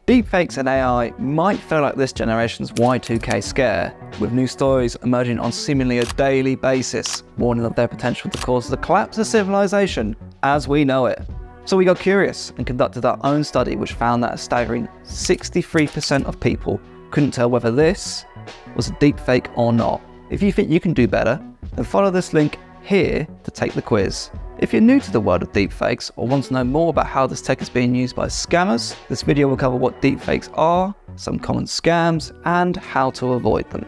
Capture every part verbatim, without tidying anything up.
Deepfakes and A I might feel like this generation's Y two K scare, with new stories emerging on seemingly a daily basis, warning of their potential to cause the collapse of civilization as we know it. So we got curious and conducted our own study, which found that a staggering sixty-three percent of people couldn't tell whether this was a deepfake or not. If you think you can do better, then follow this link here to take the quiz. If you're new to the world of deepfakes or want to know more about how this tech is being used by scammers, this video will cover what deepfakes are, some common scams, and how to avoid them.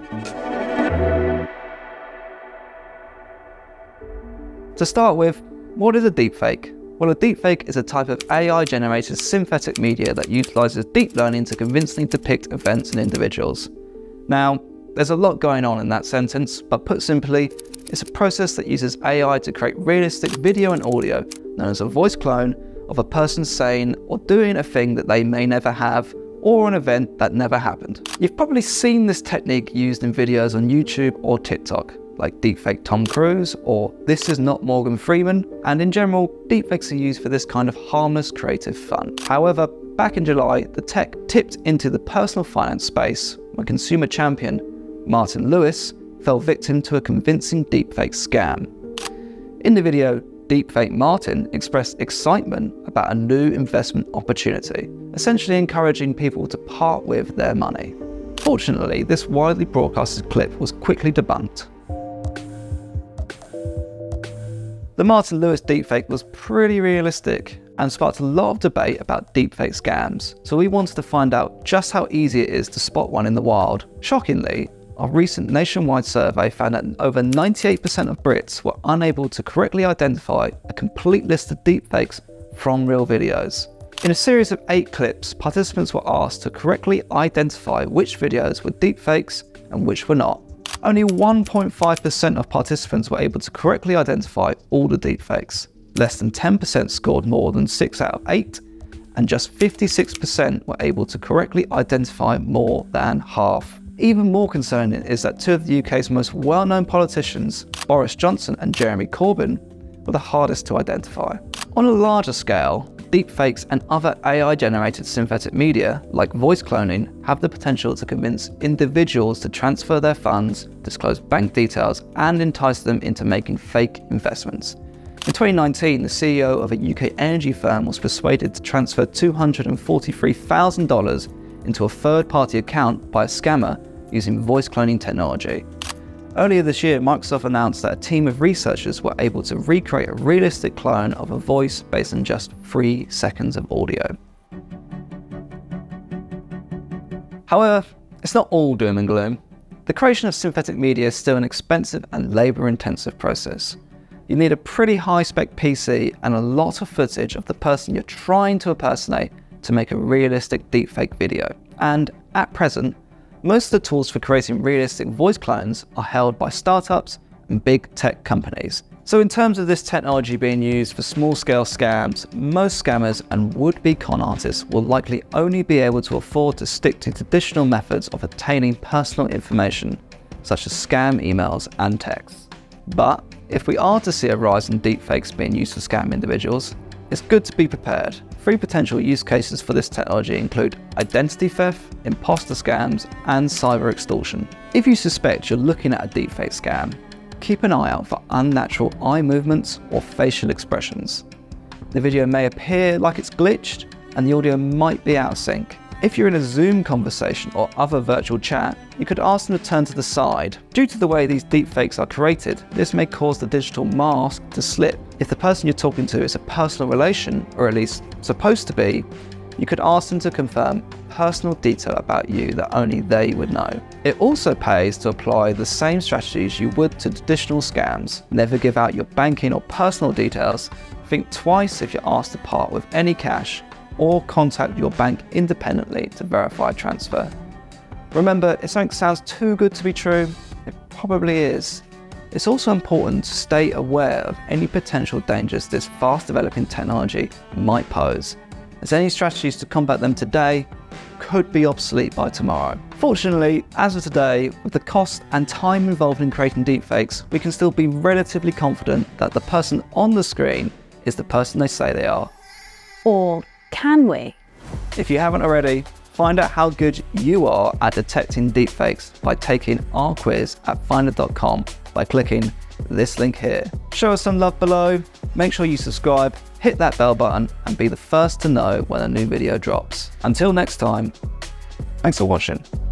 To start with, what is a deepfake? Well, a deepfake is a type of A I-generated synthetic media that utilizes deep learning to convincingly depict events and individuals. Now, there's a lot going on in that sentence, but put simply, it's a process that uses A I to create realistic video and audio, known as a voice clone, of a person saying or doing a thing that they may never have, or an event that never happened. You've probably seen this technique used in videos on YouTube or TikTok, like deepfake Tom Cruise or This Is Not Morgan Freeman, and in general, deepfakes are used for this kind of harmless creative fun. However, back in July, the tech tipped into the personal finance space when consumer champion Martin Lewis fell victim to a convincing deepfake scam. In the video, Deepfake Martin expressed excitement about a new investment opportunity, essentially encouraging people to part with their money. Fortunately, this widely broadcasted clip was quickly debunked. The Martin Lewis deepfake was pretty realistic and sparked a lot of debate about deepfake scams, so we wanted to find out just how easy it is to spot one in the wild. Shockingly, our recent nationwide survey found that over ninety-eight percent of Brits were unable to correctly identify a complete list of deepfakes from real videos. In a series of eight clips, participants were asked to correctly identify which videos were deepfakes and which were not. Only one point five percent of participants were able to correctly identify all the deepfakes. Less than ten percent scored more than six out of eight, and just fifty-six percent were able to correctly identify more than half. Even more concerning is that two of the U K's most well-known politicians, Boris Johnson and Jeremy Corbyn, were the hardest to identify. On a larger scale, deepfakes and other A I-generated synthetic media, like voice cloning, have the potential to convince individuals to transfer their funds, disclose bank details, and entice them into making fake investments. In twenty nineteen, the C E O of a U K energy firm was persuaded to transfer two hundred forty-three thousand dollars into a third-party account by a scammer using voice cloning technology. Earlier this year, Microsoft announced that a team of researchers were able to recreate a realistic clone of a voice based on just three seconds of audio. However, it's not all doom and gloom. The creation of synthetic media is still an expensive and labour-intensive process. You need a pretty high-spec P C and a lot of footage of the person you're trying to impersonate to make a realistic deepfake video. And at present, most of the tools for creating realistic voice clones are held by startups and big tech companies. So in terms of this technology being used for small-scale scams, most scammers and would-be con artists will likely only be able to afford to stick to traditional methods of obtaining personal information, such as scam emails and texts. But if we are to see a rise in deepfakes being used to scam individuals, it's good to be prepared. Three potential use cases for this technology include identity theft, imposter scams, and cyber extortion. If you suspect you're looking at a deepfake scam, keep an eye out for unnatural eye movements or facial expressions. The video may appear like it's glitched, and the audio might be out of sync. If you're in a Zoom conversation or other virtual chat, you could ask them to turn to the side. Due to the way these deepfakes are created, this may cause the digital mask to slip. If the person you're talking to is a personal relation, or at least supposed to be, you could ask them to confirm personal detail about you that only they would know. It also pays to apply the same strategies you would to traditional scams. Never give out your banking or personal details. Think twice if you're asked to part with any cash, or contact your bank independently to verify transfer. Remember, if something sounds too good to be true, it probably is. It's also important to stay aware of any potential dangers this fast-developing technology might pose, as any strategies to combat them today could be obsolete by tomorrow. Fortunately, as of today, with the cost and time involved in creating deepfakes, we can still be relatively confident that the person on the screen is the person they say they are. Or can we? If you haven't already, Find out how good you are at detecting deepfakes by taking our quiz at finder dot com by clicking this link here. Show us some love below, make sure you subscribe, hit that bell button, and be the first to know when a new video drops. Until next time, thanks for watching.